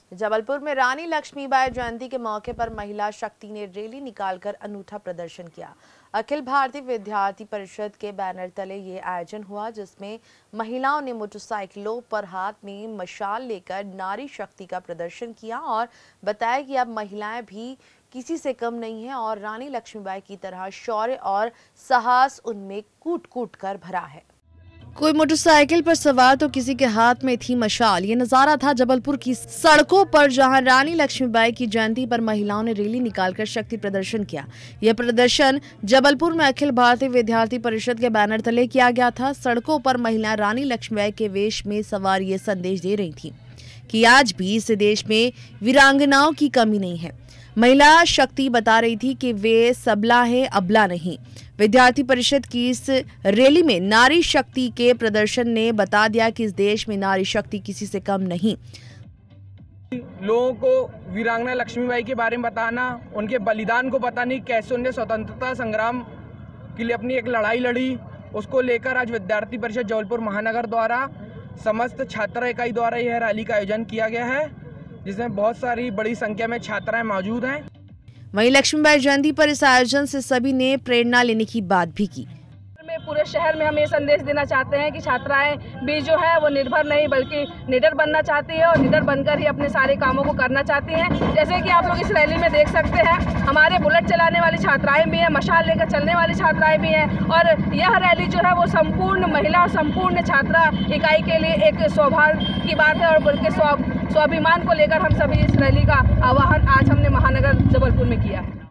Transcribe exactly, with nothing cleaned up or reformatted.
जबलपुर में रानी लक्ष्मीबाई जयंती के मौके पर महिला शक्ति ने रैली निकालकर अनूठा प्रदर्शन किया। अखिल भारतीय विद्यार्थी परिषद के बैनर तले ये आयोजन हुआ, जिसमें महिलाओं ने मोटरसाइकिलों पर हाथ में मशाल लेकर नारी शक्ति का प्रदर्शन किया और बताया कि अब महिलाएं भी किसी से कम नहीं है और रानी लक्ष्मीबाई की तरह शौर्य और साहस उनमें कूट कूट कर भरा है। कोई मोटरसाइकिल पर सवार तो किसी के हाथ में थी मशाल। ये नजारा था जबलपुर की सड़कों पर, जहां रानी लक्ष्मीबाई की जयंती पर महिलाओं ने रैली निकालकर शक्ति प्रदर्शन किया। यह प्रदर्शन जबलपुर में अखिल भारतीय विद्यार्थी परिषद के बैनर तले किया गया था। सड़कों पर महिलाएं रानी लक्ष्मीबाई के वेश में सवार ये संदेश दे रही थी कि आज भी इस देश में वीरांगनाओं की कमी नहीं है। महिला शक्ति बता रही थी कि वे सबला है, अबला नहीं। विद्यार्थी परिषद की इस रैली में नारी शक्ति के प्रदर्शन ने बता दिया कि इस देश में नारी शक्ति किसी से कम नहीं। लोगों को वीरांगना लक्ष्मीबाई के बारे में बताना, उनके बलिदान को बताने, कैसे उन्हें स्वतंत्रता संग्राम के लिए अपनी एक लड़ाई लड़ी, उसको लेकर आज विद्यार्थी परिषद जबलपुर महानगर द्वारा समस्त छात्रा इकाई द्वारा यह रैली का आयोजन किया गया है, जिसमें बहुत सारी बड़ी संख्या में छात्राएं मौजूद हैं। वहीं लक्ष्मीबाई जयंती पर इस आयोजन से सभी ने प्रेरणा लेने की बात भी की। पूरे शहर में हम ये संदेश देना चाहते हैं कि छात्राएं भी जो है वो निर्भर नहीं बल्कि निडर बनना चाहती है और निडर बनकर ही अपने सारे कामों को करना चाहती हैं। जैसे कि आप लोग इस रैली में देख सकते हैं, हमारे बुलेट चलाने वाली छात्राएं भी हैं, मशाल लेकर चलने वाली छात्राएं भी हैं और यह रैली जो है वो संपूर्ण महिला और संपूर्ण छात्रा इकाई के लिए एक सौभाग्य की बात है और बल्कि स्वाभिमान को लेकर हम सभी इस रैली का आह्वान आज हमने महानगर जबलपुर में किया है।